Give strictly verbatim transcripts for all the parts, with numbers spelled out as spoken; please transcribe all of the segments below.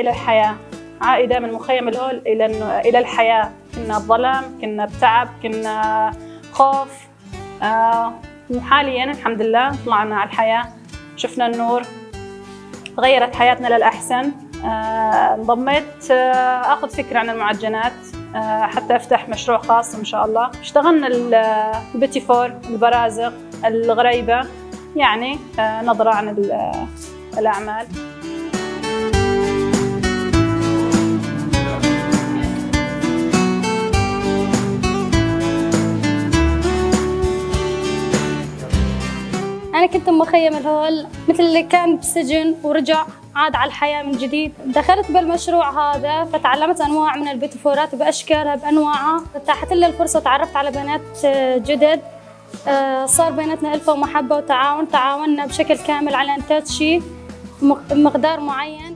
إلى الحياة، عائدة من مخيم الهول إلى إلى الحياة. كنا بظلام، كنا بتعب، كنا خوف، آه وحاليا الحمد لله طلعنا على الحياة، شفنا النور، تغيرت حياتنا للأحسن. آه انضميت آه أخذ فكرة عن المعجنات آه حتى أفتح مشروع خاص إن شاء الله. اشتغلنا البيتي فور، البرازق، الغريبة، يعني آه نظرة عن الأعمال. أنا كنت بمخيم الهول مثل اللي كان بسجن ورجع عاد على الحياة من جديد. دخلت بالمشروع هذا فتعلمت أنواع من البيتيفورات بأشكالها بأنواعها، اتاحت لي الفرصة، تعرفت على بنات جدد، صار بيناتنا ألفة ومحبة وتعاون. تعاوننا بشكل كامل على إنتاج شيء بمقدار معين.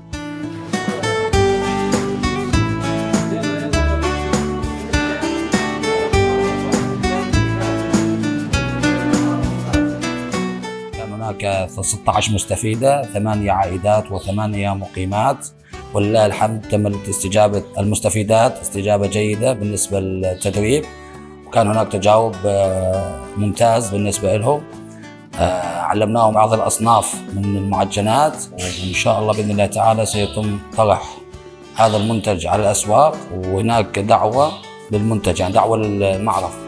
هناك ستة عشر مستفيدة، ثمانية عائدات وثمانية مقيمات، ولله الحمد تمت استجابة المستفيدات استجابة جيدة بالنسبة للتدريب، وكان هناك تجاوب ممتاز بالنسبة لهم. علمناهم بعض الأصناف من المعجنات، وإن شاء الله بإذن الله تعالى سيتم طرح هذا المنتج على الأسواق، وهناك دعوة للمنتج، يعني دعوة للمعرض.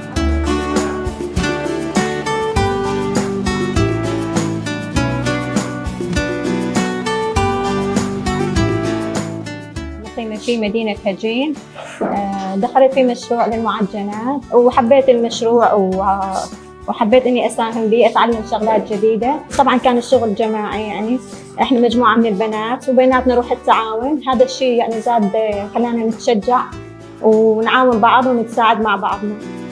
في مدينة هجين، دخلت في مشروع للمعجنات وحبيت المشروع وحبيت إني أساهم به، أتعلم شغلات جديدة. طبعاً كان الشغل جماعي، يعني إحنا مجموعة من البنات وبيناتنا روح التعاون. هذا الشيء يعني زاد خلانا نتشجع ونعاون بعض ونتساعد مع بعضنا.